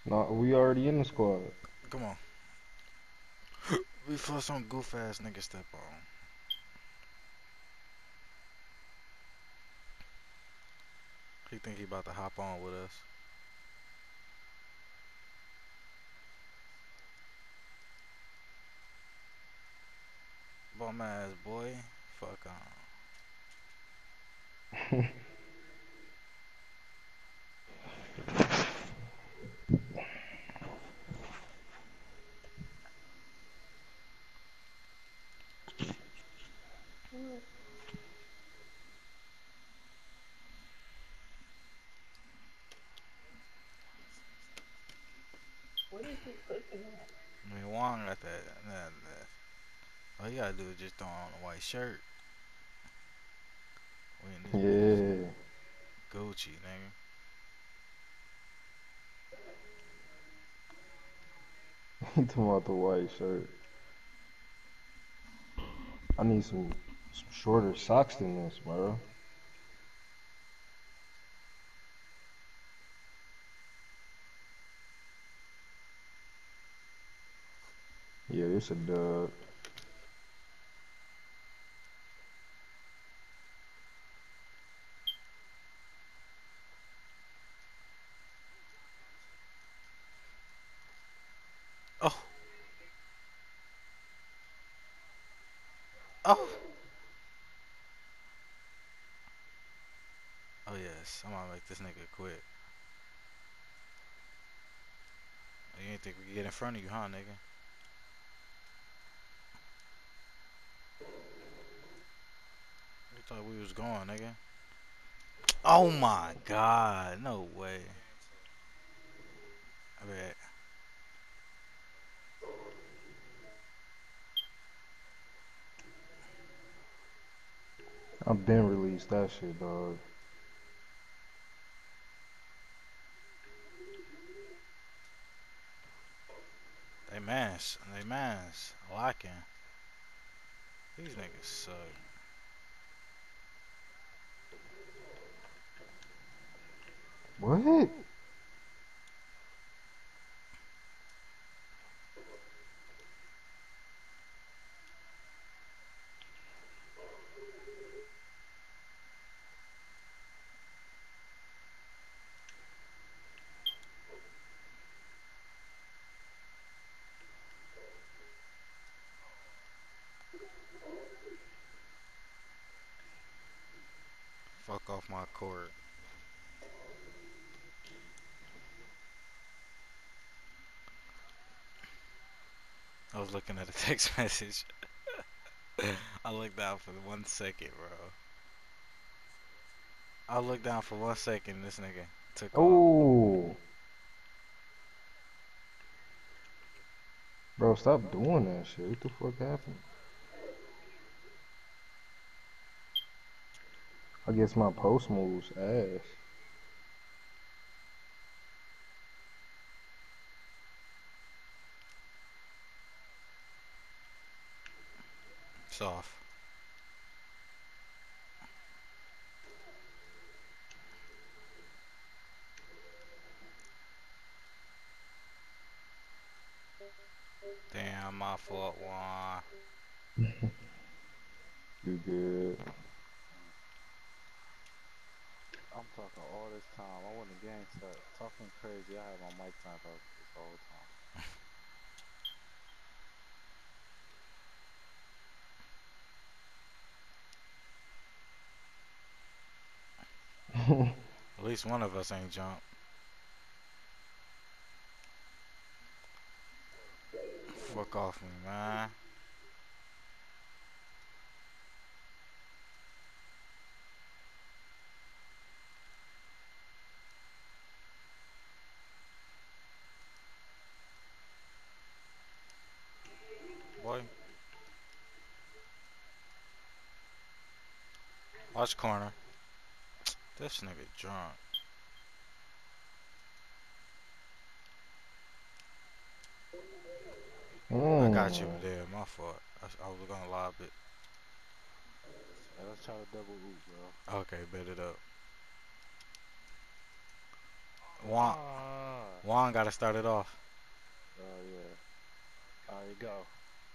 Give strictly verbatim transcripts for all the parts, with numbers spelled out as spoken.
No, we already in the squad. Come on. Before some goof ass nigga step on. He think he about to hop on with us. Bum ass boy. Fuck on. I mean, Wong got that, that, that. All you gotta do is just throw on a white shirt. We in this bitch. Yeah. Gucci, nigga. He talking about the white shirt. I need some some shorter socks than this, bro. Yeah, this a dub. Oh, oh. Oh yes, I'm gonna make this nigga quit. You ain't think we could get in front of you, huh, nigga? We thought we was going, nigga. Oh my god, no way. I bet. I've been released that shit, dog. They mans, they mans, locking. These niggas suck. What? Fuck off my court. I was looking at a text message. I looked down for one second, bro. I looked down for one second. This nigga took off. Oh, bro, stop doing that shit. What the fuck happened? I guess my post moves ass. Soft. Damn, my fault, Juan. You good? I'm talking all this time. I wasn't gangsta talking crazy. I had my mic turned off this whole time. At least one of us ain't jumped. Fuck off me, man. Boy, watch corner. This nigga drunk. I got you Mm. there, my fault. I, I was gonna lob it. Hey, let's try to double oop, bro. Okay, bet it up. Juan, Ah. Juan got to start it off. Oh yeah. Alright, go.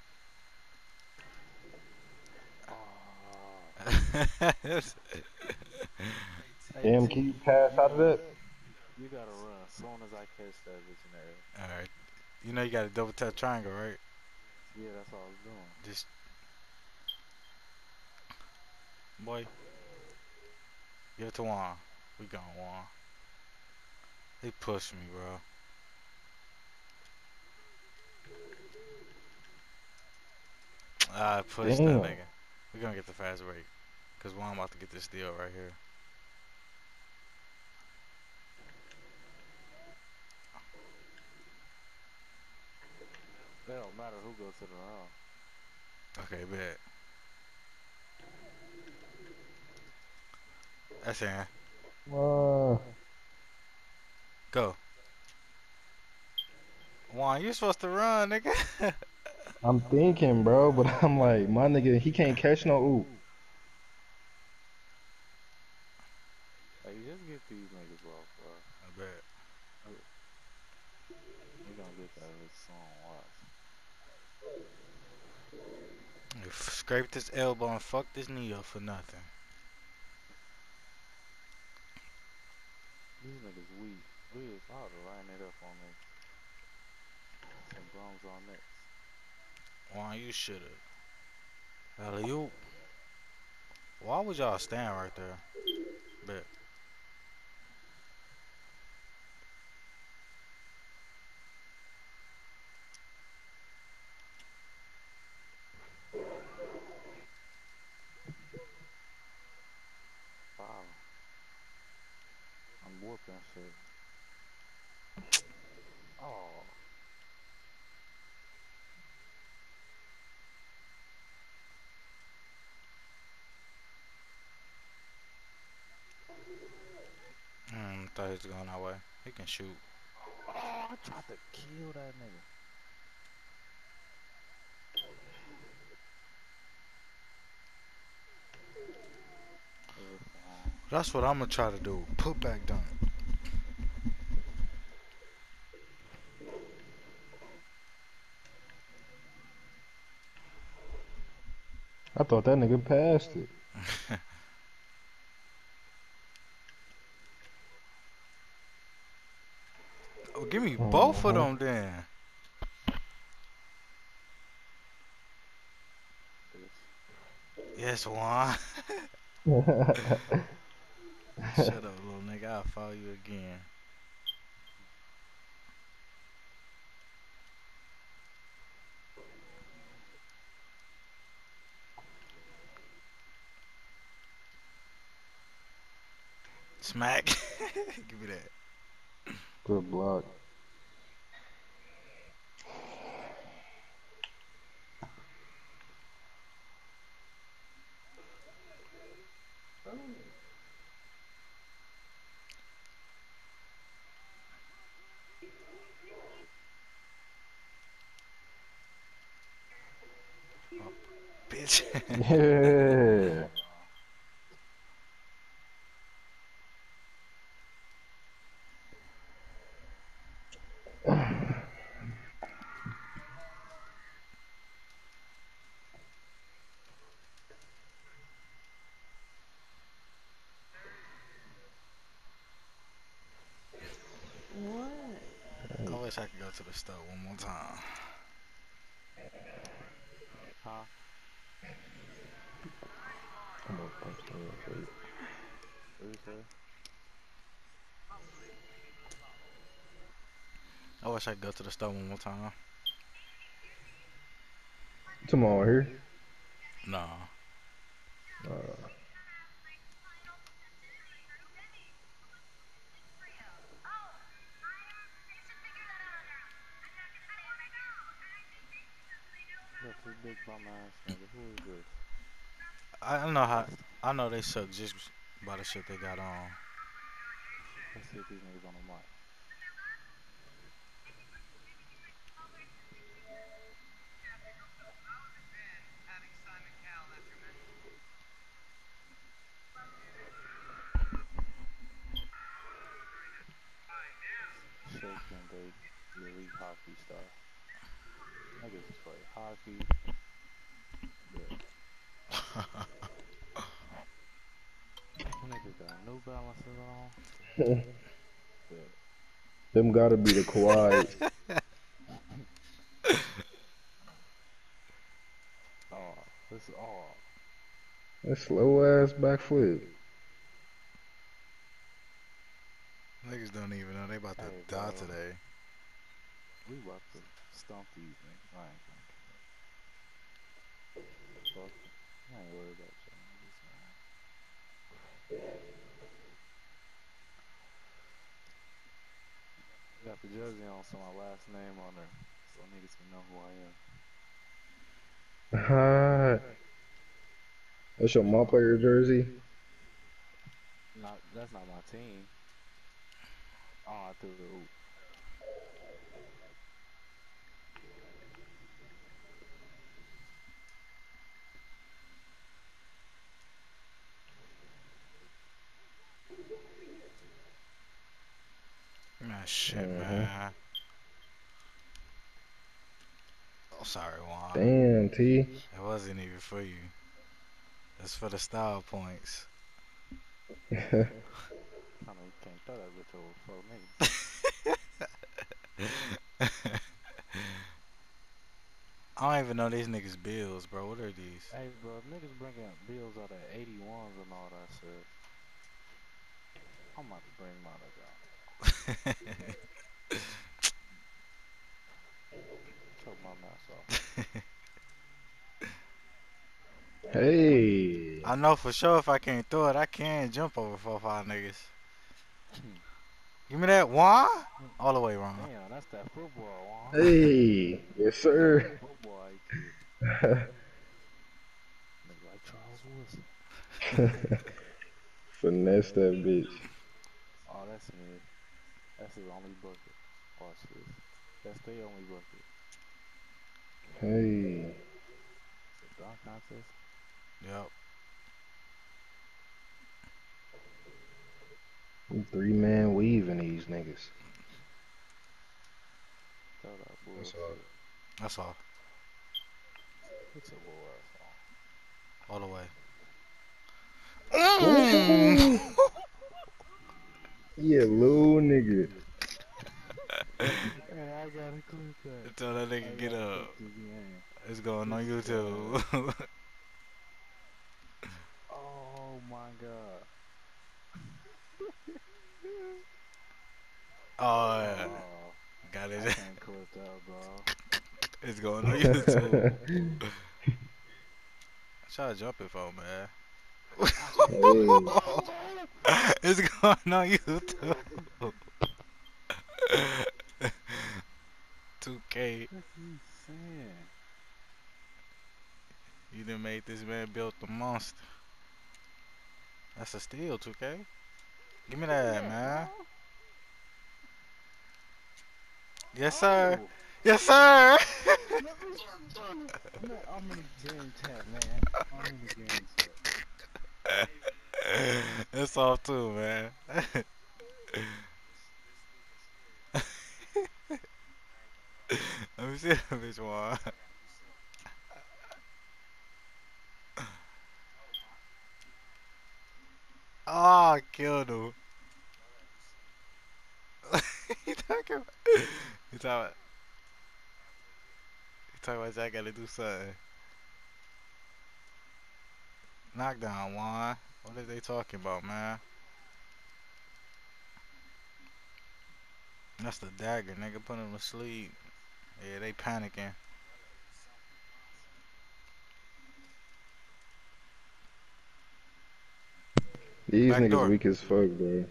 Oh. Hey Damn, can T, you pass you out of that? you gotta run as soon as I catch that bitch in the air. Alright. You know you got to double tap triangle, right? Yeah, that's all I was doing. Just, boy, give it to Juan. We gone, Juan. He pushed me, bro. I pushed that Damn. nigga. We gonna get the fast break. Cause Juan about to get this deal right here. It don't matter who goes to the round. Okay, bet. That's in. Uh, Go. Juan, you supposed to run, nigga. I'm thinking, bro, but I'm like, my nigga, he can't catch no oop. Hey, just get these niggas off, bro. I bet. You gonna get that bitch soon, watch. You scraped his elbow and fucked his knee up for nothing. These niggas weak. We just ought to line it up on this. Some bums on next. Juan, you should've. Hell, you. Why would y'all stand right there? Bet. Wow. I'm whooping shit. Oh. Hmm, thought he was going that way. He can shoot. Oh, I tried to kill that nigga. It's fine. That's what I'm gonna try to do. Put back dunk. I thought that nigga passed it. Oh, give me both of Uh-huh. them then. Bitch. Yes, Juan. Shut up, little nigga. I'll follow you again. Smack. Give me that. Good block. Oh, bitch. Yeah. What? I wish I could go to the store one more time. Huh? I'm gonna punch him in the face. What you say? I wish I could go to the store one more time. Tomorrow here. Nah. Uh, Look, this big bum ass nigga. Who is this? I don't know how. I know they suck just by the shit they got on. Let's see if these niggas on the mic. Shake weekend they the elite hockey stuff. Niggas play hockey. Yeah. Niggas got New Balances on. Yeah. Them gotta be the Kawhis. Oh, this is all. That slow ass backflip. Niggas don't even know they about to Hey, die bro. today. We about to stump these niggas. I ain't gonna care. Fuck. I ain't worried about y'all niggas, man. Got the jersey on, so my last name on her, so niggas can know who I am. That's your mom player jersey? Not, that's not my team. Oh, I threw the oop. Man, shit, Uh-huh. man. Oh, sorry, Juan. Damn, T. It wasn't even for you. It's for the style points. I know you can't throw that bitch over four niggas. I don't even know these niggas' bills, bro. What are these? Hey, bro, if niggas bringing up bills out of eighty-ones and all that shit, I'm about to bring mine up, y'all. Choke my mouth off. Hey. I know for sure if I can't throw it, I can jump over four or five niggas. Give me that Juan. All the way wrong. Damn, that's that football, Juan. Hey. Yes, sir. Football I Q. Nigga like Charles Woodson. Finesse that bitch. Oh, that's mid. That's his only bucket. Watch this. That's their only bucket. Hey. It's a dunk contest. Yep. Three man weaving these niggas. Throw that That's bullshit. all. That's all. It's a little ass on. All the way. Ooh. Yeah, little nigga. Hey, I gotta clip that. Tell that I nigga get gotta up. clip this game. It's going on This YouTube. Oh my god. Oh, yeah. Oh, Got I it. can't clip that, bro. It's going on YouTube. Try to jump it for man. It's going on YouTube. two K. That's insane. You done made this man build the monster. That's a steal, two K. Give me that, man. Yes, sir. Oh. Yes, sir. Man, I'm in the game chat, man. I'm in the game chat. It's off too, man. Let me see that bitch one. Oh, I killed him. he talking about, he talking about, he talking about I gotta do something. Knockdown, Juan. What are they talking about, man? That's the dagger, nigga. Put him to sleep. Yeah, they panicking. These Back niggas door. weak as fuck, bro.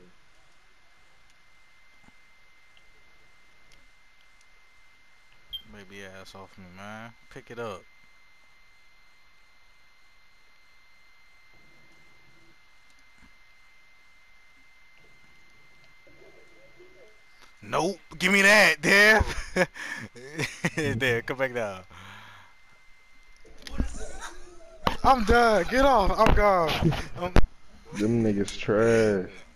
Baby ass off me, man. Pick it up. Nope. Give me that, Dev. There, come back down. I'm done. Get off. I'm gone. I'm Them niggas trash.